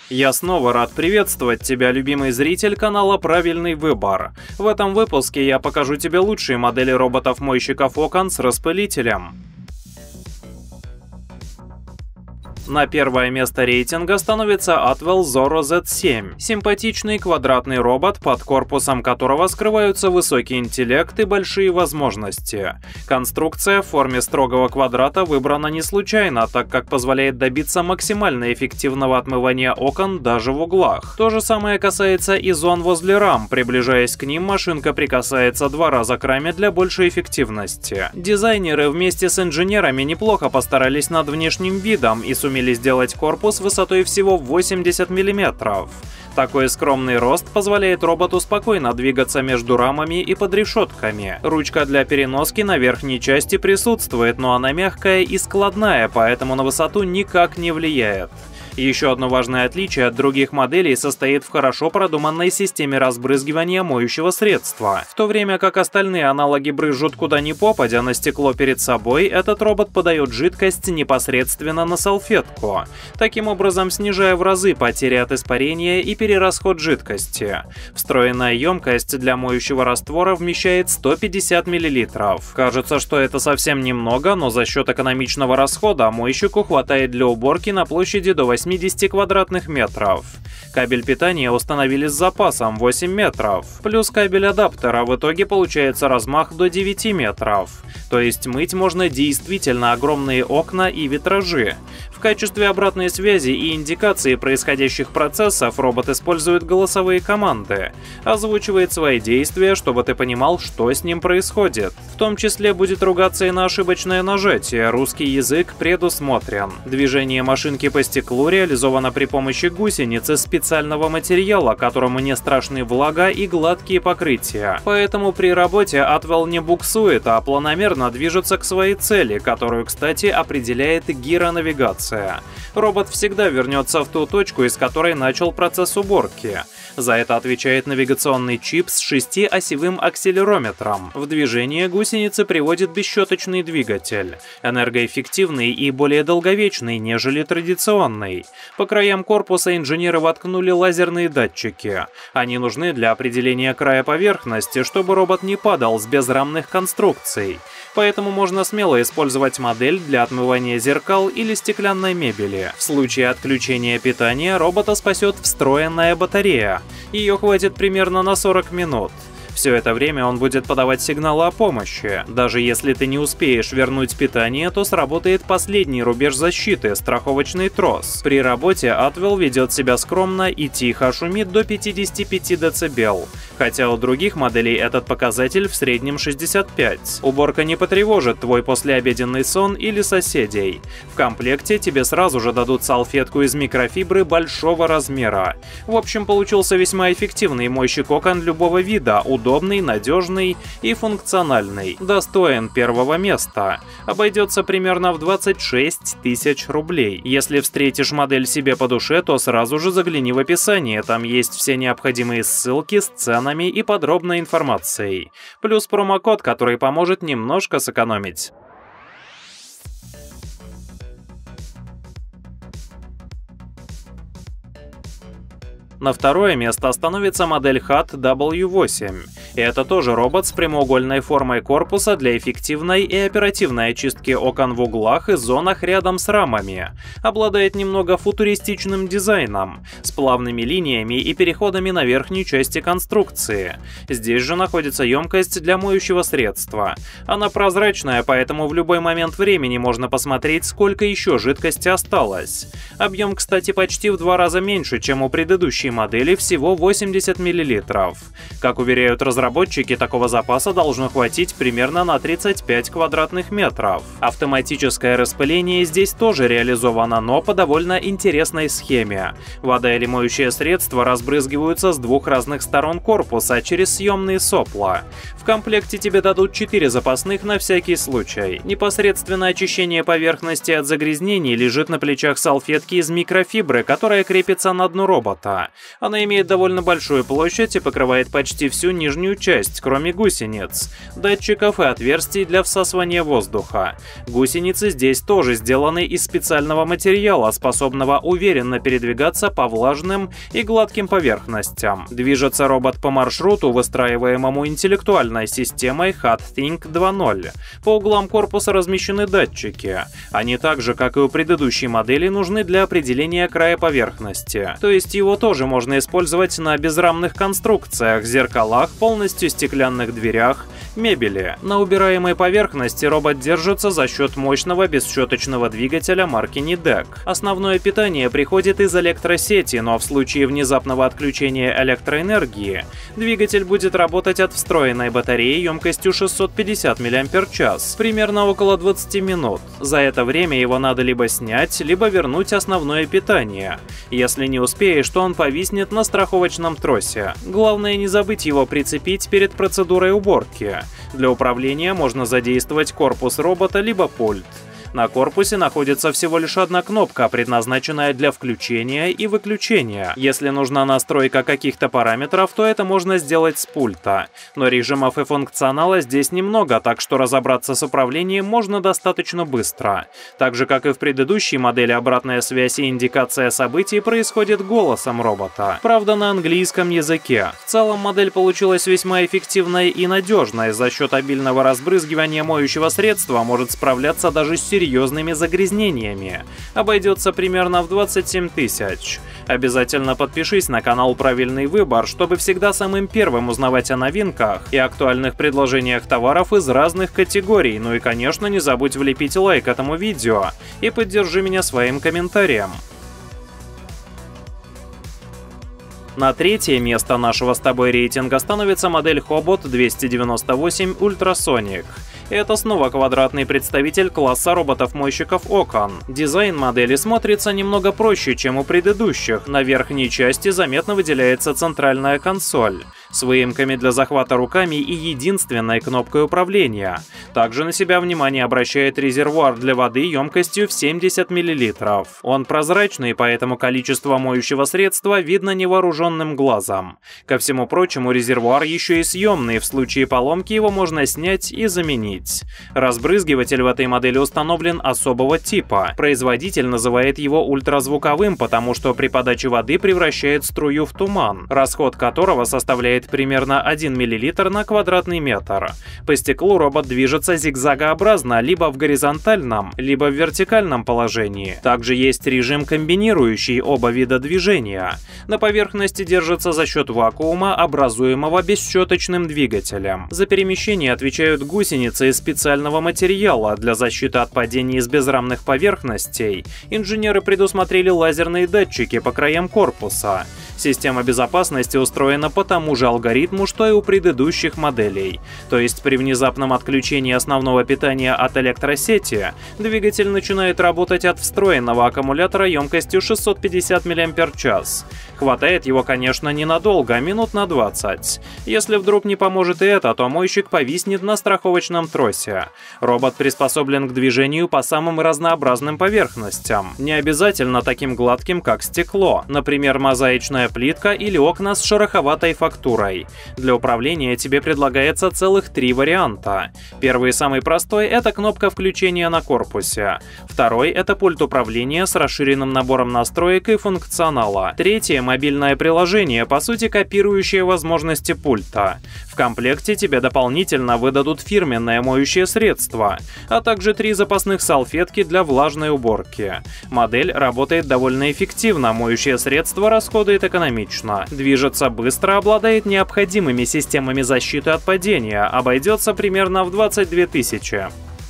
Я снова рад приветствовать тебя, любимый зритель канала «Правильный выбор». В этом выпуске я покажу тебе лучшие модели роботов-мойщиков окон с распылителем. На первое место рейтинга становится Atwell Zorro Z7. Симпатичный квадратный робот, под корпусом которого скрываются высокий интеллект и большие возможности. Конструкция в форме строгого квадрата выбрана не случайно, так как позволяет добиться максимально эффективного отмывания окон даже в углах. То же самое касается и зон возле рам. Приближаясь к ним, машинка прикасается 2 раза к раме для большей эффективности. Дизайнеры вместе с инженерами неплохо постарались над внешним видом и сумели сделать корпус высотой всего 80 мм. Такой скромный рост позволяет роботу спокойно двигаться между рамами и под решетками. Ручка для переноски на верхней части присутствует, но она мягкая и складная, поэтому на высоту никак не влияет. Еще одно важное отличие от других моделей состоит в хорошо продуманной системе разбрызгивания моющего средства. В то время как остальные аналоги брызжут куда ни попадя на стекло перед собой, этот робот подает жидкость непосредственно на салфетку, таким образом снижая в разы потери от испарения и перерасход жидкости. Встроенная емкость для моющего раствора вмещает 150 мл. Кажется, что это совсем немного, но за счет экономичного расхода мойщику хватает для уборки на площади до 80 квадратных метров. Кабель питания установили с запасом 8 метров, плюс кабель адаптера, в итоге получается размах до 9 метров. То есть мыть можно действительно огромные окна и витражи. В качестве обратной связи и индикации происходящих процессов робот использует голосовые команды, озвучивает свои действия, чтобы ты понимал, что с ним происходит. В том числе будет ругаться и на ошибочное нажатие, русский язык предусмотрен. Движение машинки по стеклу реализовано при помощи гусениц из специального материала, которому не страшны влага и гладкие покрытия. Поэтому при работе Atwell не буксует, а планомерно движется к своей цели, которую, кстати, определяет гиронавигация. Робот всегда вернется в ту точку, из которой начал процесс уборки. За это отвечает навигационный чип с 6-осевым акселерометром. В движение гусеницы приводит бесщеточный двигатель, энергоэффективный и более долговечный, нежели традиционный. По краям корпуса инженеры воткнули лазерные датчики. Они нужны для определения края поверхности, чтобы робот не падал с безрамных конструкций. Поэтому можно смело использовать модель для отмывания зеркал или стеклянной мебели. В случае отключения питания робота спасет встроенная батарея. Ее хватит примерно на 40 минут. Все это время он будет подавать сигналы о помощи. Даже если ты не успеешь вернуть питание, то сработает последний рубеж защиты – страховочный трос. При работе Atwell ведет себя скромно и тихо шумит до 55 дБ, хотя у других моделей этот показатель в среднем 65. Уборка не потревожит твой послеобеденный сон или соседей. В комплекте тебе сразу же дадут салфетку из микрофибры большого размера. В общем, получился весьма эффективный мойщик окон любого вида, удобный, надежный и функциональный, достоин первого места. Обойдется примерно в 26 тысяч рублей. Если встретишь модель себе по душе, то сразу же загляни в описание, там есть все необходимые ссылки с ценами и подробной информацией. Плюс промокод, который поможет немножко сэкономить. На второе место становится модель HAT W8. И это тоже робот с прямоугольной формой корпуса для эффективной и оперативной очистки окон в углах и зонах рядом с рамами. Обладает немного футуристичным дизайном, с плавными линиями и переходами на верхней части конструкции. Здесь же находится емкость для моющего средства. Она прозрачная, поэтому в любой момент времени можно посмотреть, сколько еще жидкости осталось. Объем, кстати, почти в 2 раза меньше, чем у предыдущей модели, всего 80 мл. Как уверяют разработчики, такого запаса должно хватить примерно на 35 квадратных метров. Автоматическое распыление здесь тоже реализовано, но по довольно интересной схеме. Вода или моющее средство разбрызгиваются с 2 разных сторон корпуса через съемные сопла. В комплекте тебе дадут 4 запасных на всякий случай. Непосредственное очищение поверхности от загрязнений лежит на плечах салфетки из микрофибры, которая крепится на дно робота. Она имеет довольно большую площадь и покрывает почти всю нижнюю остальную часть, кроме гусениц, датчиков и отверстий для всасывания воздуха. Гусеницы здесь тоже сделаны из специального материала, способного уверенно передвигаться по влажным и гладким поверхностям. Движется робот по маршруту, выстраиваемому интеллектуальной системой HUD-Think 2.0. По углам корпуса размещены датчики. Они так же, как и у предыдущей модели, нужны для определения края поверхности. То есть его тоже можно использовать на безрамных конструкциях, зеркалах, полностью стеклянных дверях, мебели. На убираемой поверхности робот держится за счет мощного бесщеточного двигателя марки Nidec. Основное питание приходит из электросети, но в случае внезапного отключения электроэнергии двигатель будет работать от встроенной батареи емкостью 650 мАч, примерно около 20 минут. За это время его надо либо снять, либо вернуть основное питание. Если не успеешь, то он повиснет на страховочном тросе. Главное не забыть его прицепить перед процедурой уборки. Для управления можно задействовать корпус робота либо пульт. На корпусе находится всего лишь одна кнопка, предназначенная для включения и выключения. Если нужна настройка каких-то параметров, то это можно сделать с пульта. Но режимов и функционала здесь немного, так что разобраться с управлением можно достаточно быстро. Так же, как и в предыдущей модели, обратная связь и индикация событий происходит голосом робота. Правда, на английском языке. В целом модель получилась весьма эффективной и надежной. За счет обильного разбрызгивания моющего средства может справляться даже с серьезными загрязнениями. Обойдется примерно в 27 тысяч. Обязательно подпишись на канал «Правильный выбор», чтобы всегда самым первым узнавать о новинках и актуальных предложениях товаров из разных категорий. Ну и, конечно, не забудь влепить лайк этому видео и поддержи меня своим комментарием. На третье место нашего с тобой рейтинга становится модель Hobot 298 Ultrasonic. Это снова квадратный представитель класса роботов-мойщиков окон. Дизайн модели смотрится немного проще, чем у предыдущих. На верхней части заметно выделяется центральная консоль с выемками для захвата руками и единственной кнопкой управления. Также на себя внимание обращает резервуар для воды емкостью в 70 мл. Он прозрачный, поэтому количество моющего средства видно невооруженным глазом. Ко всему прочему, резервуар еще и съемный, в случае поломки его можно снять и заменить. Разбрызгиватель в этой модели установлен особого типа. Производитель называет его ультразвуковым, потому что при подаче воды превращает струю в туман, расход которого составляет примерно 1 мл на квадратный метр. По стеклу робот движется зигзагообразно либо в горизонтальном, либо в вертикальном положении. Также есть режим, комбинирующий оба вида движения. На поверхности держится за счет вакуума, образуемого бесщеточным двигателем. За перемещение отвечают гусеницы из специального материала. Для защиты от падений с безрамных поверхностей инженеры предусмотрели лазерные датчики по краям корпуса. Система безопасности устроена по тому же алгоритму, что и у предыдущих моделей. То есть при внезапном отключении основного питания от электросети двигатель начинает работать от встроенного аккумулятора емкостью 650 мАч. Хватает его, конечно, ненадолго, минут на 20. Если вдруг не поможет и это, то мойщик повиснет на страховочном тросе. Робот приспособлен к движению по самым разнообразным поверхностям. Не обязательно таким гладким, как стекло, например, мозаичная плитка или окна с шероховатой фактурой. Для управления тебе предлагается целых 3 варианта. Первый и самый простой — это кнопка включения на корпусе. Второй — это пульт управления с расширенным набором настроек и функционала. Третье — мобильное приложение, по сути копирующее возможности пульта. В комплекте тебе дополнительно выдадут фирменное моющее средство, а также 3 запасных салфетки для влажной уборки. Модель работает довольно эффективно, моющее средство расходует экономично, движется быстро, обладает необходимыми системами защиты от падения, обойдется примерно в 22 тысячи.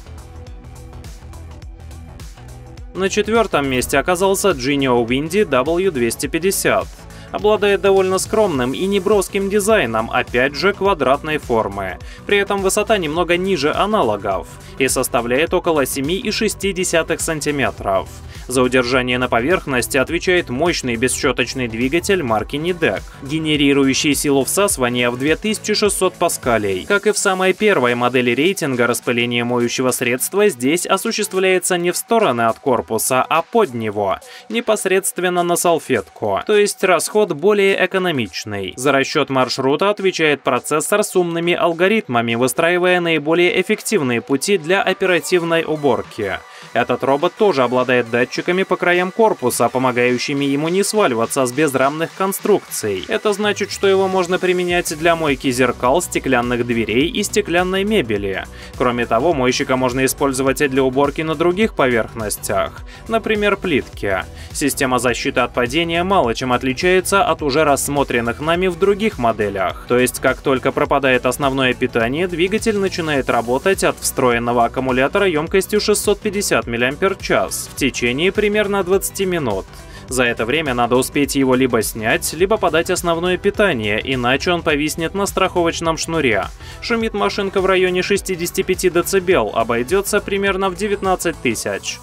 На четвертом месте оказался Genio Windy W250. Обладает довольно скромным и неброским дизайном, опять же квадратной формы. При этом высота немного ниже аналогов и составляет около 7,6 см. За удержание на поверхности отвечает мощный бесщеточный двигатель марки Nidec, генерирующий силу всасывания в 2600 паскалей. Как и в самой первой модели рейтинга, распыление моющего средства здесь осуществляется не в стороны от корпуса, а под него, непосредственно на салфетку, то есть расход более экономичный. За расчет маршрута отвечает процессор с умными алгоритмами, выстраивая наиболее эффективные пути для оперативной уборки. Этот робот тоже обладает датчиками по краям корпуса, помогающими ему не сваливаться с безрамных конструкций. Это значит, что его можно применять для мойки зеркал, стеклянных дверей и стеклянной мебели. Кроме того, мойщика можно использовать и для уборки на других поверхностях, например, плитки. Система защиты от падения мало чем отличается от уже рассмотренных нами в других моделях. То есть, как только пропадает основное питание, двигатель начинает работать от встроенного аккумулятора емкостью 650 мАч в течение примерно 20 минут. За это время надо успеть его либо снять, либо подать основное питание, иначе он повиснет на страховочном шнуре. Шумит машинка в районе 65 дБ, обойдется примерно в 19 тысяч.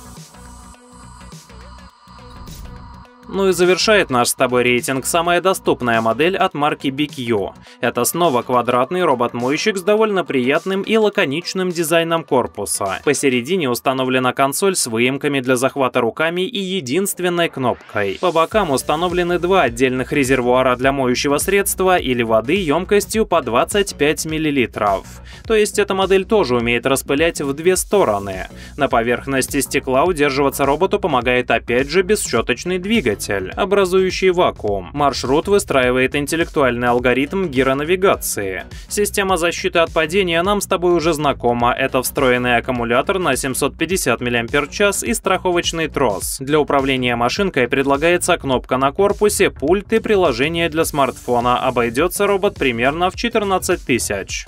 Ну и завершает наш с тобой рейтинг самая доступная модель от марки BQ. Это снова квадратный робот-мойщик с довольно приятным и лаконичным дизайном корпуса. Посередине установлена консоль с выемками для захвата руками и единственной кнопкой. По бокам установлены два отдельных резервуара для моющего средства или воды емкостью по 25 мл. То есть эта модель тоже умеет распылять в две стороны. На поверхности стекла удерживаться роботу помогает опять же бесщеточный двигатель, образующий вакуум. Маршрут выстраивает интеллектуальный алгоритм гиронавигации. Система защиты от падения нам с тобой уже знакома. Это встроенный аккумулятор на 750 мАч и страховочный трос. Для управления машинкой предлагается кнопка на корпусе, пульт и приложение для смартфона. Обойдется робот примерно в 14 тысяч.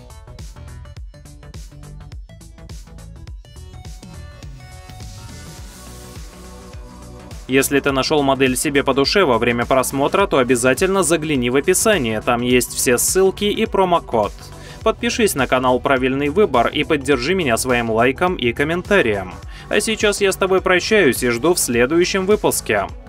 Если ты нашел модель себе по душе во время просмотра, то обязательно загляни в описание, там есть все ссылки и промокод. Подпишись на канал «Правильный выбор» и поддержи меня своим лайком и комментарием. А сейчас я с тобой прощаюсь и жду в следующем выпуске.